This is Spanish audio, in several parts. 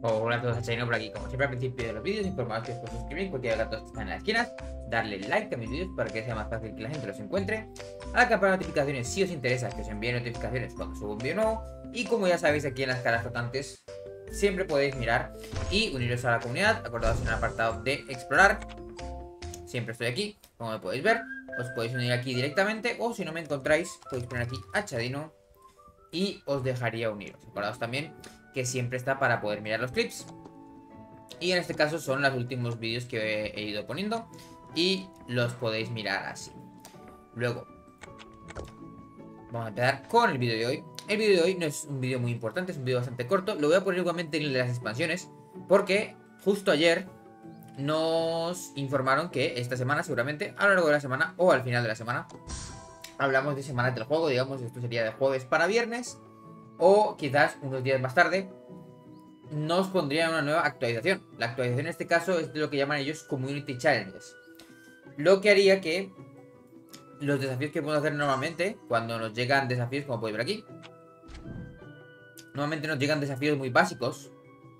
Hola a todos, Hachino por aquí. Como siempre al principio de los vídeos, informaros que os podéis suscribir en cualquier gatos que están en las esquinas, darle like a mis vídeos para que sea más fácil que la gente los encuentre, a la campana de notificaciones si os interesa que os envíe notificaciones cuando subo un vídeo nuevo, y como ya sabéis aquí en las caras flotantes siempre podéis mirar y uniros a la comunidad. Acordaos en el apartado de explorar, siempre estoy aquí, como me podéis ver, os podéis unir aquí directamente, o si no me encontráis podéis poner aquí Hachadino y os dejaría uniros. Acordaos también que siempre está para poder mirar los clips. Y en este caso son los últimos vídeos que he ido poniendo y los podéis mirar así. Luego, vamos a empezar con el vídeo de hoy. El vídeo de hoy no es un vídeo muy importante, es un vídeo bastante corto. Lo voy a poner igualmente en el de las expansiones, porque justo ayer nos informaron que esta semana, seguramente a lo largo de la semana o al final de la semana, hablamos de semanas del juego. Digamos, esto sería de jueves para viernes, o quizás unos días más tarde nos pondrían una nueva actualización. La actualización en este caso es de lo que llaman ellos Community Challenges, lo que haría que los desafíos que podemos hacer normalmente, cuando nos llegan desafíos, como podéis ver aquí, normalmente nos llegan desafíos muy básicos,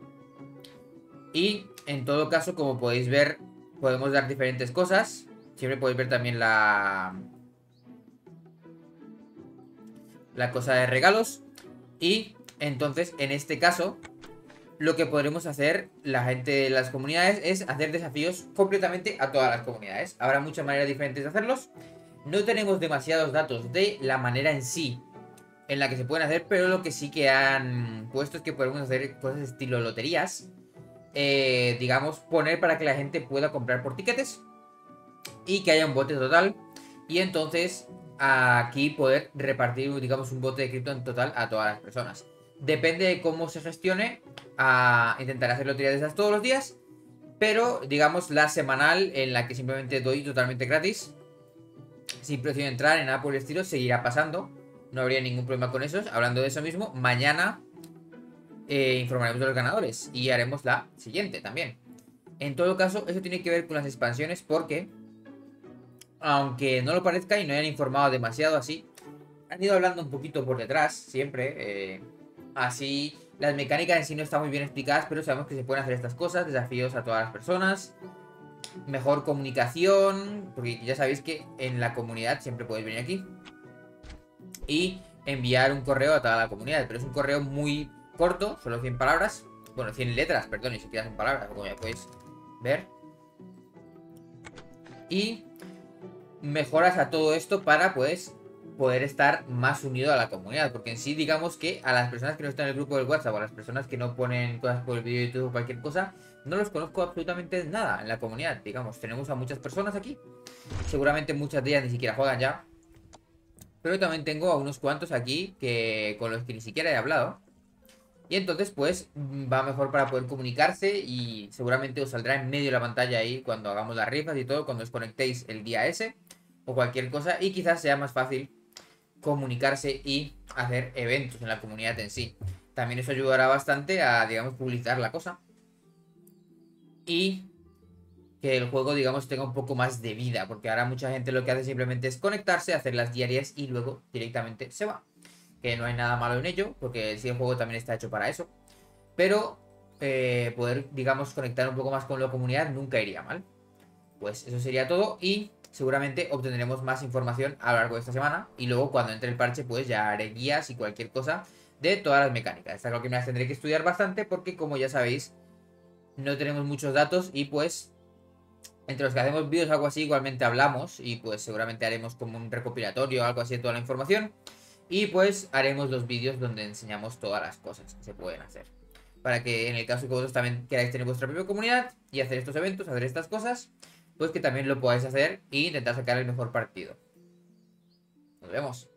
y en todo caso, como podéis ver, podemos dar diferentes cosas. Siempre podéis ver también la cosa de regalos. Y entonces, en este caso, lo que podremos hacer la gente de las comunidades es hacer desafíos completamente a todas las comunidades. Habrá muchas maneras diferentes de hacerlos. No tenemos demasiados datos de la manera en sí en la que se pueden hacer, pero lo que sí que han puesto es que podemos hacer cosas estilo loterías. Digamos, poner para que la gente pueda comprar por tiquetes y que haya un bote total. Y entonces aquí poder repartir, digamos, un bote de cripto en total a todas las personas. Depende de cómo se gestione. Intentar hacer loterías de esas todos los días, pero digamos la semanal, en la que simplemente doy totalmente gratis, sin precio de entrar ni nada por el estilo, seguirá pasando. No habría ningún problema con eso. Hablando de eso mismo, mañana informaremos de los ganadores y haremos la siguiente también. En todo caso, eso tiene que ver con las expansiones, porque aunque no lo parezca y no hayan informado demasiado así, han ido hablando un poquito por detrás, siempre. Así, las mecánicas en sí no están muy bien explicadas, pero sabemos que se pueden hacer estas cosas, desafíos a todas las personas, mejor comunicación, porque ya sabéis que en la comunidad siempre podéis venir aquí y enviar un correo a toda la comunidad, pero es un correo muy corto, solo 100 palabras, bueno, 100 letras, perdón, ni siquiera 100 palabras, como ya podéis ver. Y mejoras a todo esto para, pues, poder estar más unido a la comunidad, porque en sí, digamos que a las personas que no están en el grupo del WhatsApp, o a las personas que no ponen cosas por el vídeo de YouTube o cualquier cosa, no los conozco absolutamente nada en la comunidad. Digamos, tenemos a muchas personas aquí, seguramente muchas de ellas ni siquiera juegan ya, pero también tengo a unos cuantos aquí que con los que ni siquiera he hablado. Y entonces, pues, va mejor para poder comunicarse, y seguramente os saldrá en medio de la pantalla ahí cuando hagamos las rifas y todo, cuando os conectéis el día ese o cualquier cosa, y quizás sea más fácil comunicarse y hacer eventos en la comunidad en sí. También eso ayudará bastante a, digamos, publicitar la cosa y que el juego, digamos, tenga un poco más de vida, porque ahora mucha gente lo que hace simplemente es conectarse, hacer las diarias y luego directamente se va. Que no hay nada malo en ello, porque sí, el juego también está hecho para eso, pero poder, digamos, conectar un poco más con la comunidad nunca iría mal. Pues eso sería todo, y seguramente obtendremos más información a lo largo de esta semana, y luego cuando entre el parche pues ya haré guías y cualquier cosa de todas las mecánicas. Está claro que me las tendré que estudiar bastante, porque como ya sabéis no tenemos muchos datos, y pues entre los que hacemos vídeos o algo así igualmente hablamos, y pues seguramente haremos como un recopilatorio o algo así de toda la información, y pues haremos los vídeos donde enseñamos todas las cosas que se pueden hacer, para que en el caso que vosotros también queráis tener vuestra propia comunidad y hacer estos eventos, hacer estas cosas, pues que también lo podáis hacer e intentar sacar el mejor partido. Nos vemos.